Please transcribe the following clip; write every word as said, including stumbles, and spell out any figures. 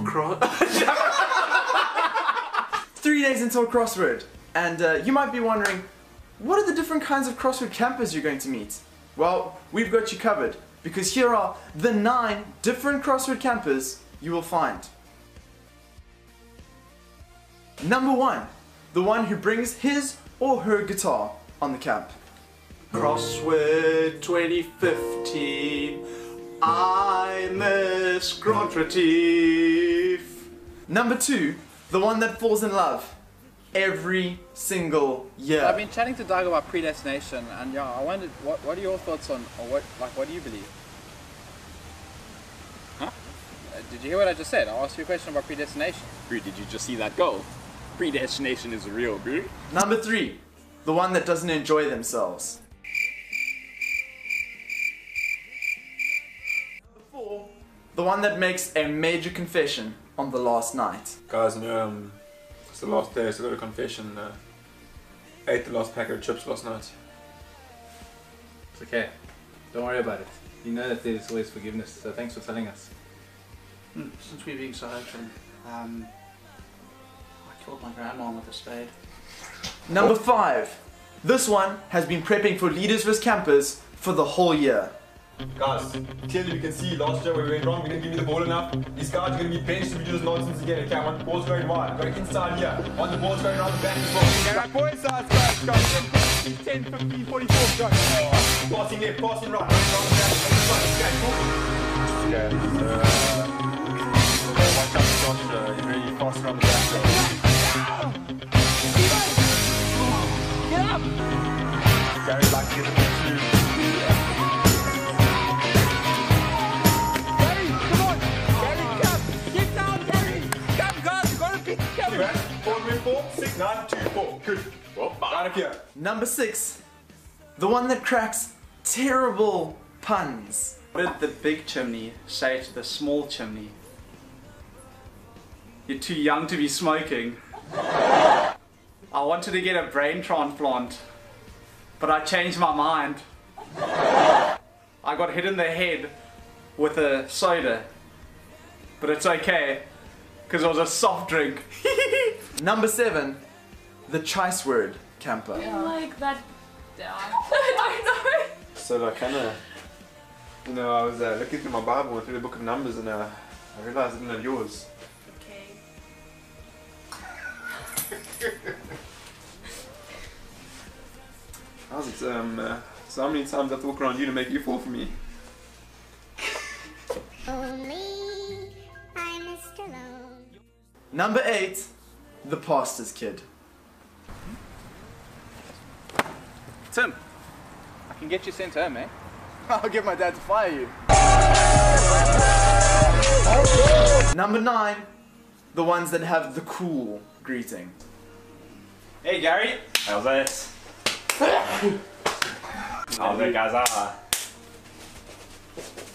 Cross. Three days until Crossword, and uh, you might be wondering, what are the different kinds of Crossword campers you're going to meet? Well, we've got you covered, because here are the nine different Crossword campers you will find. Number one, the one who brings his or her guitar on the camp. Crossword twenty fifteen, I'm a Grant Retief. Number two, the one that falls in love every single year. I've been chatting to Doug about predestination, and yeah, I wondered what what are your thoughts on, or what like what do you believe? Huh? Uh, did you hear what I just said? I asked you a question about predestination. Dude, did you just see that goal? Predestination is real, dude. Number three, the one that doesn't enjoy themselves. Number four, the one that makes a major confession on the last night. Guys, no, um, it's the last day, so I got a confession. Uh, ate the last packet of chips last night. It's okay. Don't worry about it. You know that there's always forgiveness, so thanks for telling us. Hmm, since we're being so open, um, I killed my grandma with a spade. Number five, this one has been prepping for Leaders versus Campers for the whole year. Guys, clearly we can see last year where we went wrong, we didn't give me the ball enough. These guys are going to be benched if we do this nonsense again. Okay, I want the ball's going wide, got it inside here. I want the ball's going around the back as well. Right, boys, size, guys, guys. ten, fifteen, forty-four, guys. Passing left, passing right, running around the back, on the front, okay, cool. Yeah, uh, watch out, Josh, uh, you're really fast around the back. Get up! Gary, like, get the two. Gary, come on! Gary, come! Get down, Gary! Come, guys, you gotta beat the camera! Four, three, four, six, nine, two, four. Good. Well, right up here. Number six, the one that cracks terrible puns. What did the big chimney say to the small chimney? You're too young to be smoking. I wanted to get a brain transplant, but I changed my mind. I got hit in the head with a soda, but it's okay, because it was a soft drink. Number seven, the choice word camper. Like that. I don't know. So I kind of, you know, I was uh, looking through my Bible and through the book of Numbers, and uh, I realized I didn't have yours. Okay. How's it, um, uh, so how many times I have to walk around you to make you fall for me? Only I'm Mister Lone. Number eight, the pastor's kid. Tim, I can get you sent home, eh? I'll get my dad to fire you. Number nine, the ones that have the cool greeting. Hey Gary, how's it? How's it, guys? Ah.